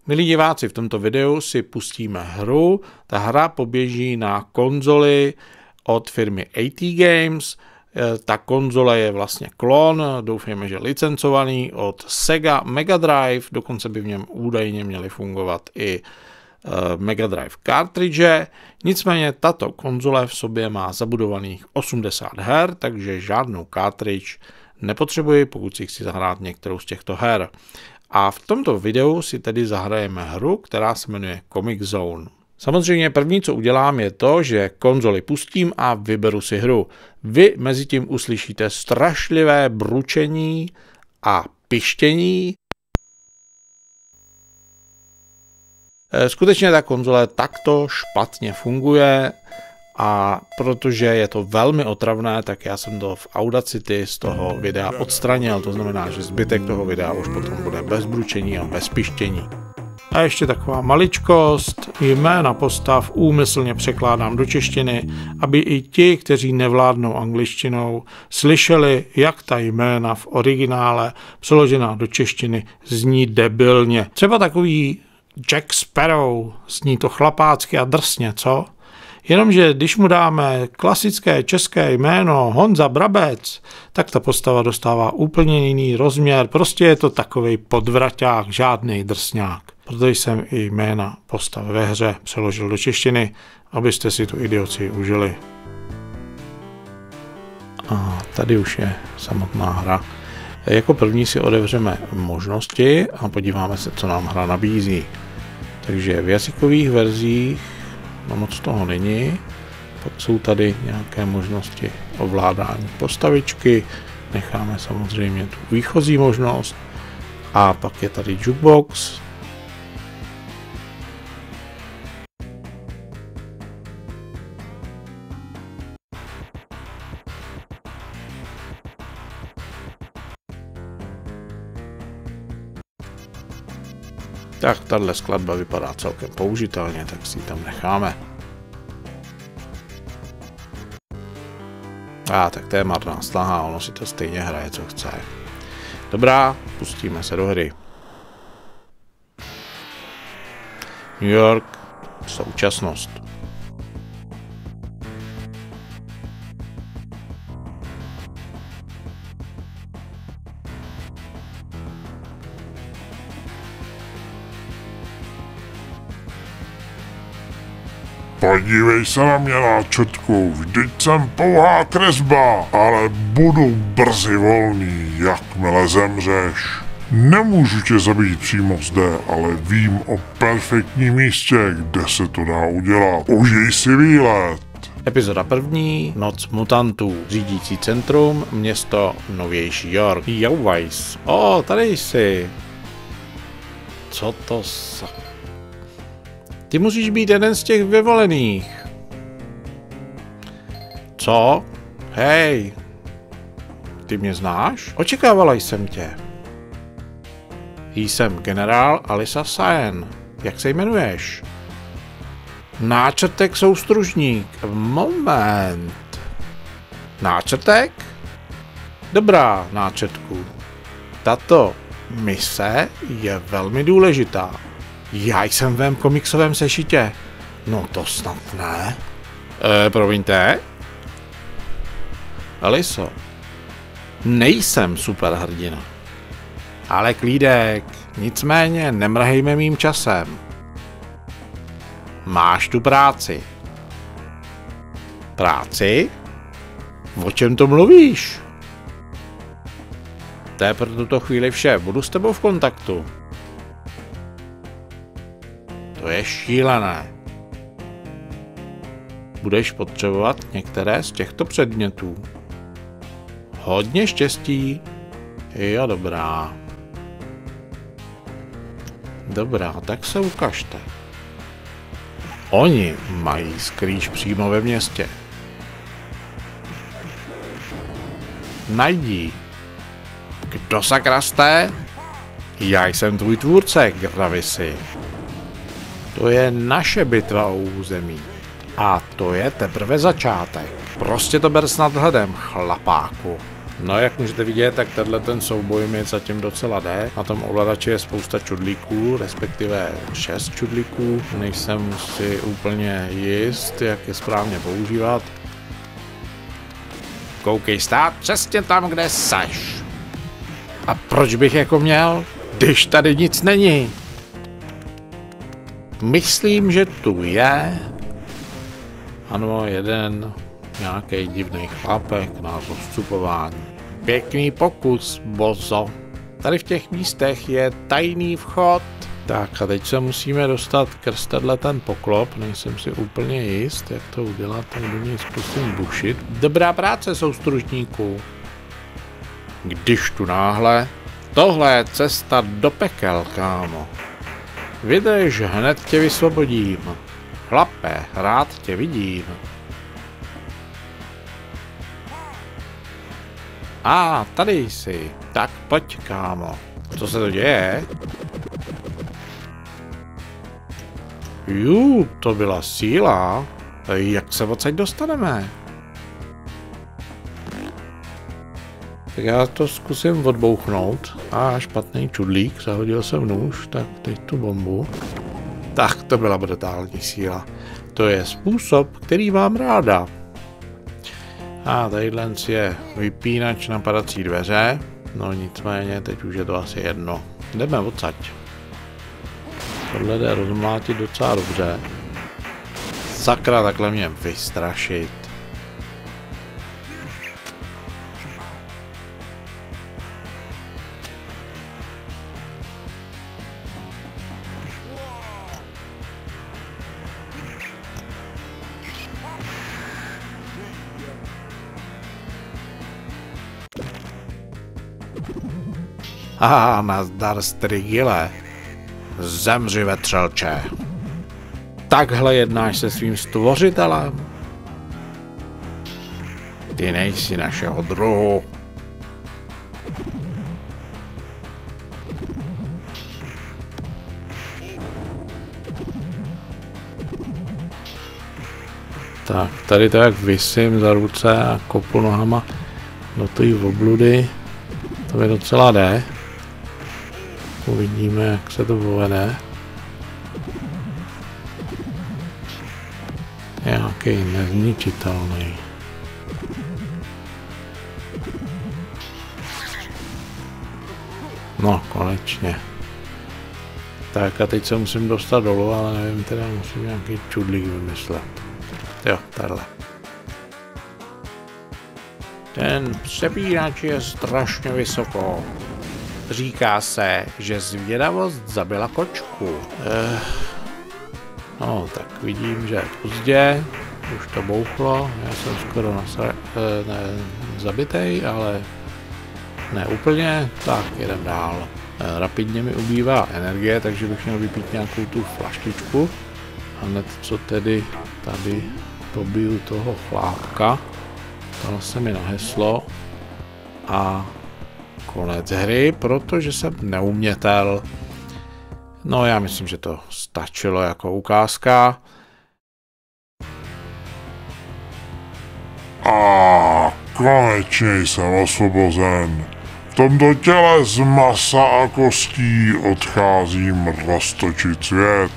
Milí diváci, v tomto videu si pustíme hru. Ta hra poběží na konzoli od firmy AT Games. Ta konzole je vlastně klon, doufejme, že licencovaný od Sega Mega Drive, dokonce by v něm údajně měly fungovat i Mega Drive cartridge. Nicméně tato konzole v sobě má zabudovaných 80 her, takže žádnou cartridge nepotřebuji, pokud si chci zahrát některou z těchto her. A v tomto videu si tedy zahrajeme hru, která se jmenuje Comix Zone. Samozřejmě první, co udělám, je to, že konzoli pustím a vyberu si hru. Vy mezi tím uslyšíte strašlivé bručení a pištění. Skutečně ta konzole takto špatně funguje a protože je to velmi otravné, tak já jsem to v Audacity z toho videa odstranil. To znamená, že zbytek toho videa už potom bude bez bručení a bez pištění. A ještě taková maličkost, jména postav úmyslně překládám do češtiny, aby i ti, kteří nevládnou angličtinou, slyšeli, jak ta jména v originále přeložená do češtiny zní debilně. Třeba takový Jack Sparrow, zní to chlapácky a drsně, co? Jenomže když mu dáme klasické české jméno Honza Brabec, tak ta postava dostává úplně jiný rozměr, prostě je to takovej podvraťák, žádný drsňák. Proto jsem i jména postav ve hře přeložil do češtiny, abyste si tu idioci užili. A tady už je samotná hra. Jako první si otevřeme možnosti a podíváme se, co nám hra nabízí. Takže v jazykových verzích moc toho není, pak jsou tady nějaké možnosti ovládání postavičky, necháme samozřejmě tu výchozí možnost a pak je tady jukebox. Tak tahle skladba vypadá celkem použitelně, tak si ji tam necháme. Tak to je marná snaha, ono si to stejně hraje, co chce. Dobrá, pustíme se do hry. New York, současnost. Podívej se na mě, náčetku, vždyť jsem pouhá kresba, ale budu brzy volný, jakmile zemřeš. Nemůžu tě zabít přímo zde, ale vím o perfektním místě, kde se to dá udělat. Užij si výlet. Epizoda první, Noc mutantů, řídící centrum, město Novější York. Jauwajs. Tady jsi. Co to za... Ty musíš být jeden z těch vyvolených. Co? Hej. Ty mě znáš? Očekávala jsem tě. Jsem generál Alisa Saen. Jak se jmenuješ? Náčrtek soustružník. Moment. Náčrtek? Dobrá, náčrtku. Tato mise je velmi důležitá. Já jsem v mém komiksovém sešitě. No to snad ne. Promiňte? Aliso, nejsem superhrdina. Ale klídek, nicméně nemrhejme mým časem. Máš tu práci. Práci? O čem to mluvíš? To je pro tuto chvíli vše, budu s tebou v kontaktu. To je šílené. Budeš potřebovat některé z těchto předmětů. Hodně štěstí. Jo, dobrá. Dobrá, tak se ukažte. Oni mají skrýš přímo ve městě. Najdi. Kdo sakra jste? Já jsem tvůj tvůrce, Gravisi. To je naše bitva o území. A to je teprve začátek. Prostě to ber s nadhledem, chlapáku. No, jak můžete vidět, tak tenhle ten souboj mi zatím docela jde. Na tom ovladači je spousta čudlíků, respektive 6 čudlíků. Nejsem si úplně jist, jak je správně používat. Koukej stát přesně tam, kde seš. A proč bych jako měl, když tady nic není? Myslím, že tu je. Ano, jeden nějaký divný chlapek na zastupování. Pěkný pokus, bozo. Tady v těch místech je tajný vchod. Tak a teď se musíme dostat skrz ten poklop. Nejsem si úplně jist, jak to udělat, tak do něj zkusím bušit. Dobrá práce, soustružníků. Když tu náhle. Tohle je cesta do pekel, kámo. Vydrž, hned tě vysvobodím. Chlape, rád tě vidím. Tady jsi. Tak pojď, kámo. Co se to děje? To byla síla. Jak se odsaď dostaneme? Tak já to zkusím odbouchnout. Špatný čudlík, zahodil jsem nůž, tak teď tu bombu. Tak to byla brutální síla. To je způsob, který mám ráda. Tadyhle je vypínač na padací dveře. No nicméně, teď už je to asi jedno. Jdeme odsaď. Tohle jde rozmlátit docela dobře. Sakra, takhle mě vystrašit. Nazdar, Strigile. Zemři, vetřelče. Takhle jednáš se svým stvořitelem? Ty nejsi našeho druhu. Tak, tady to jak visím za ruce a kopu nohama do té obludy. To mi docela jde. Uvidíme, jak se to povede. Nějaký nezničitelný. No, konečně. Tak a teď se musím dostat dolů, ale nevím, teda musím nějaký čudlík vymyslet. Jo, tadyhle. Ten přepínač je strašně vysoko. Říká se, že zvědavost zabila kočku. No, tak vidím, že je pozdě. Už to bouchlo. Já jsem skoro zabitej, ale ne úplně. Tak, jedem dál. Rapidně mi ubývá energie, takže bych měl vypít nějakou tu flaštičku. A hned co tedy tady pobiju toho chlápka. Dalo se mi na heslo. A konec hry, protože jsem neumětel. No, já myslím, že to stačilo jako ukázka. Konečně jsem osvobozen. V tomto těle z masa a kostí odcházím roztočit svět.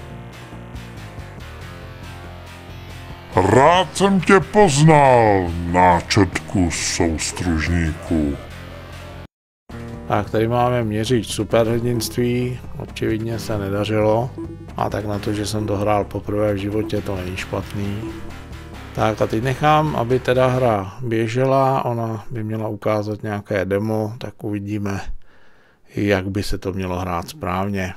Rád jsem tě poznal, náčetku soustružníků. Tak tady máme měřič superhrdinství, očividně se nedařilo. A tak na to, že jsem to hrál poprvé v životě, to není špatný. Tak a teď nechám, aby teda hra běžela, ona by měla ukázat nějaké demo, tak uvidíme, jak by se to mělo hrát správně.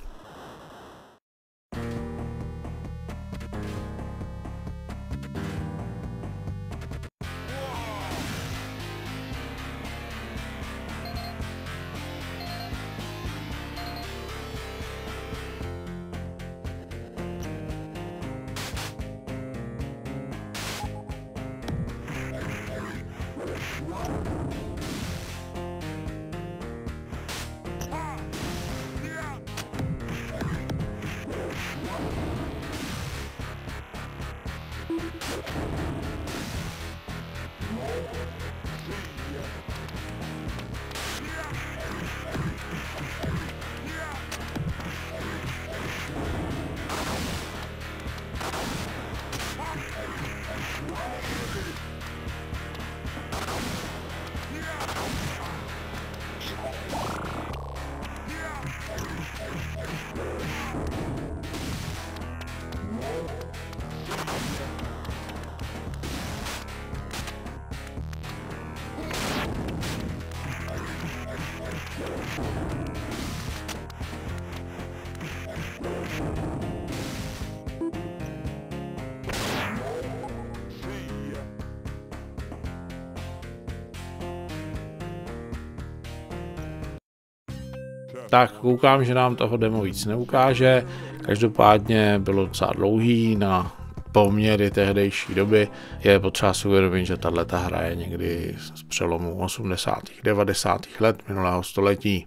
Tak koukám, že nám toho demo víc neukáže. Každopádně bylo docela dlouhý na poměry tehdejší doby. Je potřeba si uvědomit, že tato hra je někdy z přelomu 80. 90. let minulého století.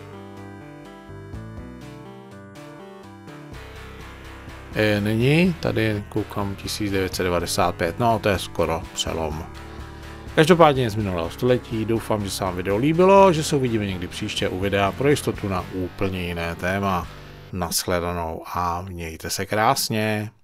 Nyní tady koukám 1995, no to je skoro přelom. Každopádně z minulého století, doufám, že se vám video líbilo, že se uvidíme někdy příště u videa pro jistotu na úplně jiné téma. Nashledanou a mějte se krásně.